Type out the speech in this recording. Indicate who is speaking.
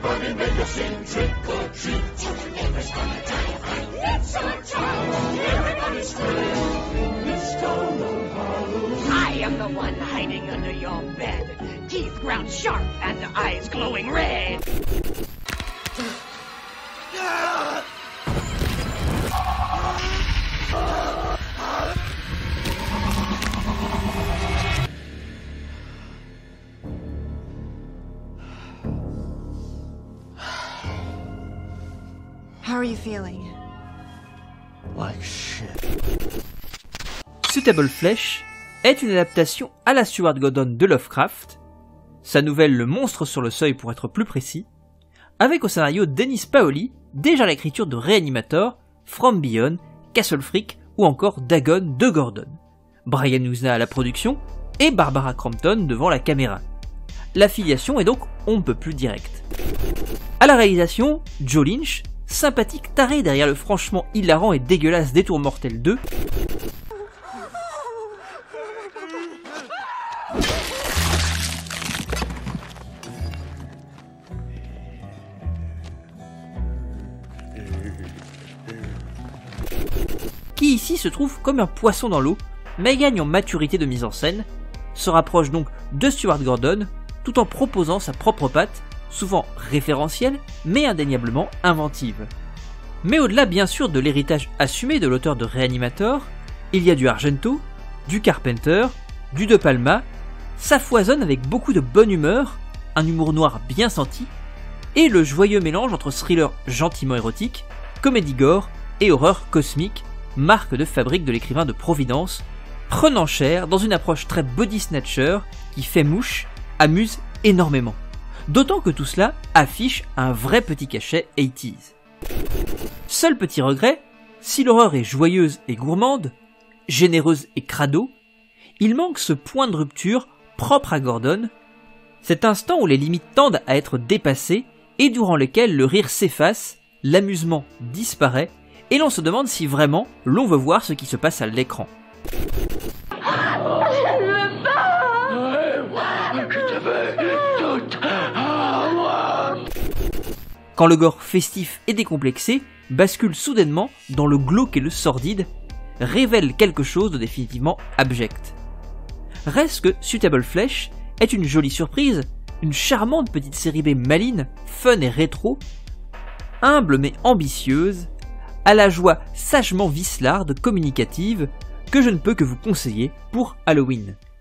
Speaker 1: Everybody may you sing trick or treat. Tell the neighbors gonna tell you right. It's our time. Everybody scream. It's Toad Halloween.
Speaker 2: I am the one hiding under your bed. Teeth ground sharp and eyes glowing red.
Speaker 3: How are you feeling?
Speaker 1: Like shit.
Speaker 4: Suitable Flesh est une adaptation à la Stuart Gordon de Lovecraft, sa nouvelle Le Monstre sur le Seuil pour être plus précis, avec au scénario Dennis Paoli, déjà l'écriture de Reanimator, From Beyond, Castle Freak ou encore Dagon de Gordon, Brian Yuzna à la production et Barbara Crampton devant la caméra. L'affiliation est donc on ne peut plus directe. À la réalisation, Joe Lynch, sympathique taré derrière le franchement hilarant et dégueulasse Détour Mortel 2, qui ici se trouve comme un poisson dans l'eau, mais gagne en maturité de mise en scène, se rapproche donc de Stuart Gordon, tout en proposant sa propre patte, souvent référentielle, mais indéniablement inventive. Mais au-delà bien sûr de l'héritage assumé de l'auteur de Reanimator, il y a du Argento, du Carpenter, du De Palma, ça foisonne avec beaucoup de bonne humeur, un humour noir bien senti, et le joyeux mélange entre thriller gentiment érotique, comédie gore et horreur cosmique, marque de fabrique de l'écrivain de Providence, prenant cher dans une approche très body snatcher qui fait mouche, amuse énormément. D'autant que tout cela affiche un vrai petit cachet 80s. Seul petit regret, si l'horreur est joyeuse et gourmande, généreuse et crado, il manque ce point de rupture propre à Gordon, cet instant où les limites tendent à être dépassées et durant lequel le rire s'efface, l'amusement disparaît et l'on se demande si vraiment l'on veut voir ce qui se passe à l'écran. Quand le gore festif et décomplexé bascule soudainement dans le glauque et le sordide, révèle quelque chose de définitivement abject. Reste que Suitable Flesh est une jolie surprise, une charmante petite série B maligne, fun et rétro, humble mais ambitieuse, à la joie sagement vicelarde, communicative, que je ne peux que vous conseiller pour Halloween.